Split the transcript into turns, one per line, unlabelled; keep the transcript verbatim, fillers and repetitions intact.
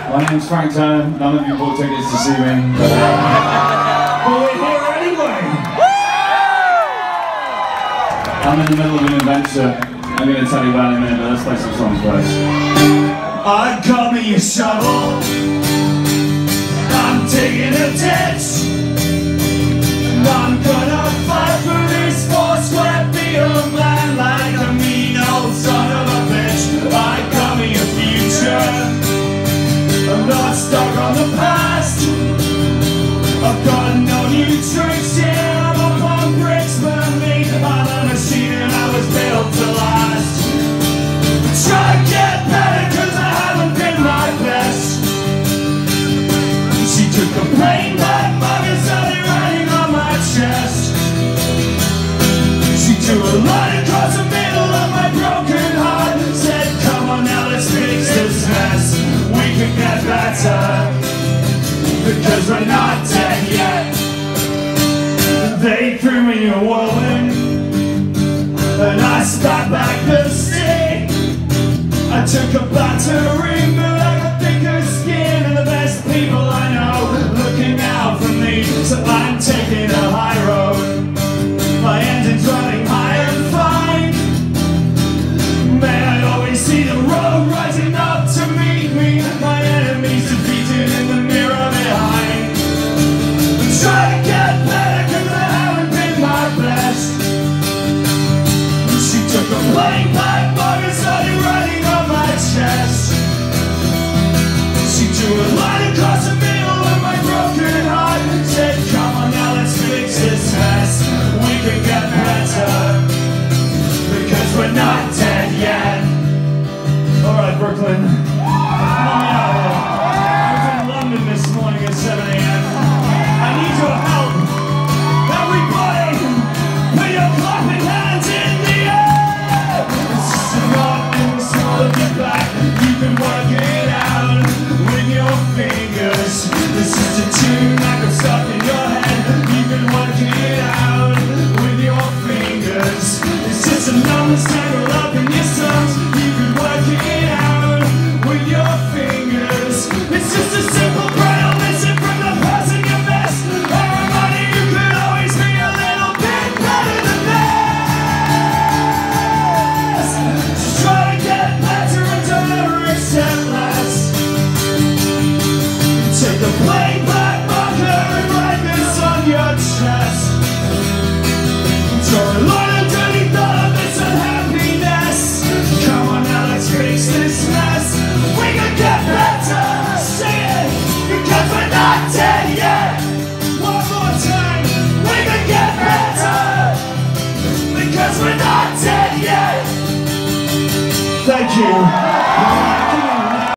My name's Frank Turner. None of you bought tickets to see me, but, uh, but we're here anyway. I'm in the middle of an adventure. I'm going to tell you about it in a minute, but let's play some songs first. I got me a shovel. I'm digging a ditch. And I'm gonna fight for this four-square feet of land like a mean old son of a bitch. I got me a future. I'm not stuck on the past. I've got no new tricks here. I'm up on bricks, but me, I'm a machine and I was built to last. Try to get better cause I haven't been my best. She took a plain black mug and started writing on my chest. She drew a line across the middle of my broken heart. Said, come on now, let's fix this mess. We can get better, because we're not dead yet. They threw me a whirlwind, and I spat back the stick. I took a battering, but I got thicker skin, and the best people I know looking out for me. So I'm taking a high road. My engine's running high and fine. May I always see the road rising up to meet me. My enemies defeated in the mirror behind. I'm trying to get better cause I haven't been my best. She took a plain black mug and started writing on my chest. She drew a line across the middle of my broken heart. Said, come on now, let's fix this mess. We can get better, because we're not dead yet. Alright, Brooklyn. Let me out here. I was in London this morning at seven A M I need your help. Everybody, put your clapping hands in the air. This is a knot in the small of your back. You can work it out with your fingers. This is a tune that got stuck in your head. You can work it out with your fingers. It's just a number tangled up in your songs. You can work it out with your fingers. It's just a simple braille missing from the person you miss. Everybody, you could always be a little bit better than this. Just try to get better and don't ever accept less. Take a plain black marker and write this on your chest. Draw a line underneath all of this unhappiness. Come on now, let's fix this mess. We can get better, sing it, because we're not dead yet. One more time, we can get better, because we're not dead yet. Thank you.